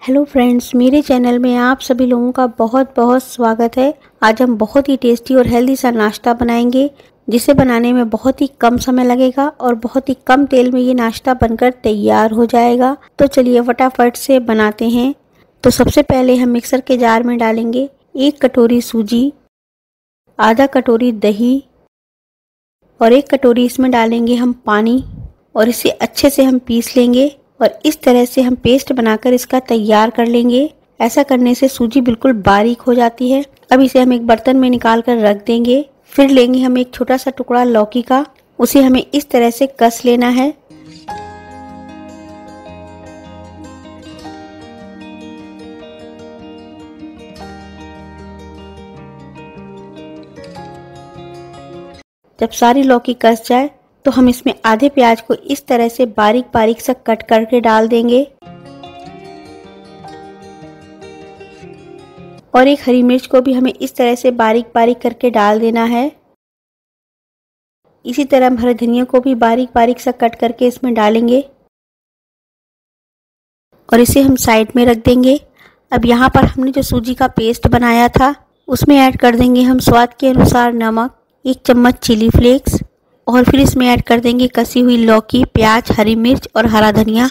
Hello friends, मेरे channel में आप सभी लोगों का बहुत बहुत स्वागत है। आज हम बहुत ही टेस्टी और हेल्दी सा नाश्ता बनाएंगे, जिसे बनाने में बहुत ही कम समय लगेगा और बहुत ही कम तेल में ये नाश्ता बनकर तैयार हो जाएगा। तो चलिए फटाफट से बनाते हैं। तो सबसे पहले हम मिक्सर के जार में डालेंगे 1 कटोरी सूजी, आधा कटोरी दही और 1 कटोरी इसमें डालेंगे हम पानी और इसे अच्छे से हम पीस लेंगे और इस तरह से हम पेस्ट बनाकर इसका तैयार कर लेंगे। ऐसा करने से सूजी बिल्कुल बारीक हो जाती है। अब इसे हम एक बर्तन में निकाल कर रख देंगे। फिर लेंगे हम एक छोटा सा टुकड़ा लौकी का, उसे हमें इस तरह से कस लेना है। जब सारी लौकी कस जाए तो हम इसमें आधे प्याज को इस तरह से बारीक बारीक सा कट करके डाल देंगे और एक हरी मिर्च को भी हमें इस तरह से बारीक बारीक करके डाल देना है। इसी तरह हम हरे धनिया को भी बारीक बारीक सा कट करके इसमें डालेंगे और इसे हम साइड में रख देंगे। अब यहाँ पर हमने जो सूजी का पेस्ट बनाया था उसमें ऐड कर देंगे हम स्वाद के अनुसार नमक, 1 चम्मच चिली फ्लेक्स और फिर इसमें ऐड कर देंगे कसी हुई लौकी, प्याज, हरी मिर्च और हरा धनिया।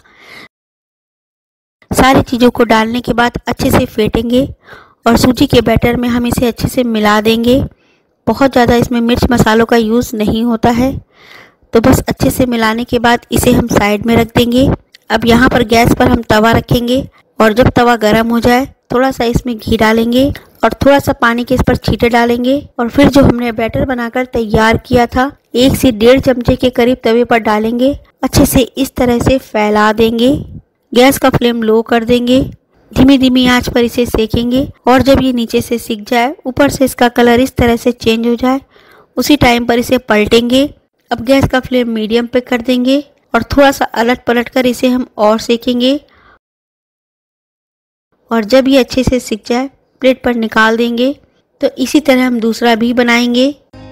सारी चीज़ों को डालने के बाद अच्छे से फेंटेंगे और सूजी के बैटर में हम इसे अच्छे से मिला देंगे। बहुत ज़्यादा इसमें मिर्च मसालों का यूज़ नहीं होता है, तो बस अच्छे से मिलाने के बाद इसे हम साइड में रख देंगे। अब यहाँ पर गैस पर हम तवा रखेंगे और जब तवा गर्म हो जाए थोड़ा सा इसमें घी डालेंगे और थोड़ा सा पानी के इस पर छींटे डालेंगे और फिर जो हमने बैटर बनाकर तैयार किया था 1 से 1.5 चमचे के करीब तवे पर डालेंगे। अच्छे से इस तरह से फैला देंगे। गैस का फ्लेम लो कर देंगे। धीमी धीमी आंच पर इसे सेकेंगे और जब ये नीचे से सिक जाए, ऊपर से इसका कलर इस तरह से चेंज हो जाए, उसी टाइम पर इसे पलटेंगे। अब गैस का फ्लेम मीडियम पे कर देंगे और थोड़ा सा अलट पलट कर इसे हम और सेकेंगे और जब ये अच्छे से सिक जाए प्लेट पर निकाल देंगे। तो इसी तरह हम दूसरा भी बनाएंगे।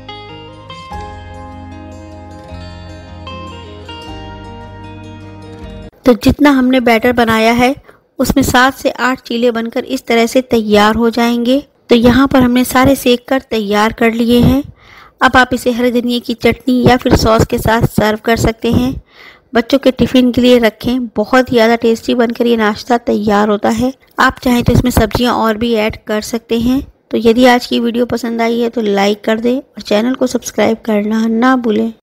तो जितना हमने बैटर बनाया है उसमें 7 से 8 चीले बनकर इस तरह से तैयार हो जाएंगे। तो यहाँ पर हमने सारे सेक कर तैयार कर लिए हैं। अब आप इसे हरे धनिए की चटनी या फिर सॉस के साथ सर्व कर सकते हैं। बच्चों के टिफिन के लिए रखें, बहुत ही ज़्यादा टेस्टी बनकर ये नाश्ता तैयार होता है। आप चाहें तो इसमें सब्जियां और भी ऐड कर सकते हैं। तो यदि आज की वीडियो पसंद आई है तो लाइक कर दें और चैनल को सब्सक्राइब करना ना भूलें।